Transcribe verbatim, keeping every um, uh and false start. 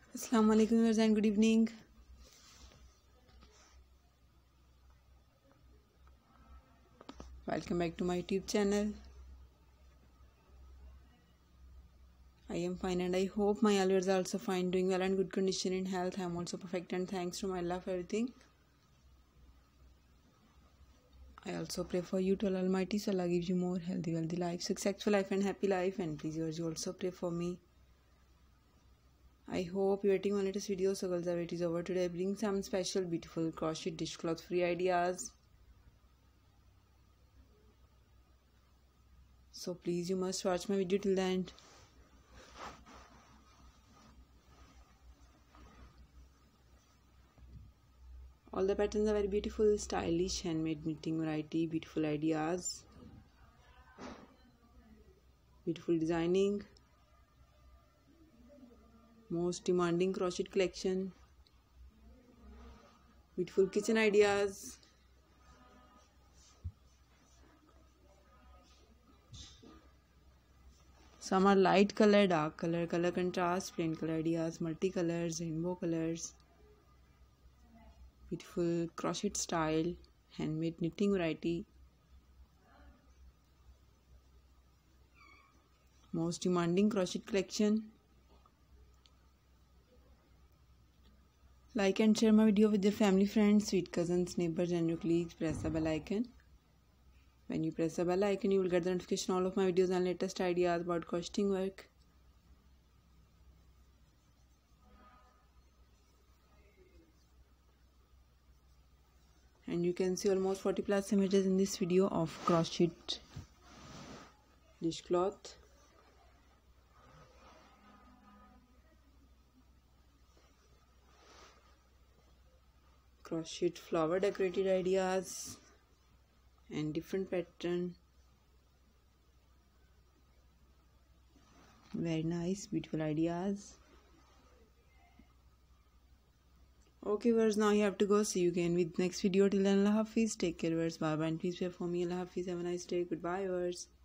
Assalamu alaikum viewers and good evening. Welcome back to my YouTube channel. I am fine and I hope my viewers are also fine, doing well and good condition in health. I am also perfect and thanks to my Allah for everything. I also pray for you to Allah Almighty, so Allah gives you more healthy, wealthy life, successful life and happy life. And please viewers, you also pray for me. I hope you're waiting my latest video. So girls, our wait is over. Today I bring some special beautiful crochet dishcloth free ideas. So please you must watch my video till the end. All the patterns are very beautiful, stylish, handmade knitting variety, beautiful ideas, beautiful designing, most demanding crochet collection, beautiful kitchen ideas, some are light color, dark color, color contrast, plain color ideas, multicolors, rainbow colors, beautiful crochet style, handmade knitting variety, most demanding crochet collection. Like and share my video with your family, friends, sweet cousins, neighbors and your colleagues. Press the bell icon. When you press the bell icon, you will get the notification all of my videos and latest ideas about crocheting work. And you can see almost forty plus images in this video of crochet dishcloth. Crochet flower decorated ideas and different pattern. Very nice, beautiful ideas. Okay viewers, now you have to go. See you again with next video. Till then, Allah Hafiz. Take care viewers. Bye bye and please pray for me. Allah Hafiz. Have a nice day. Goodbye viewers.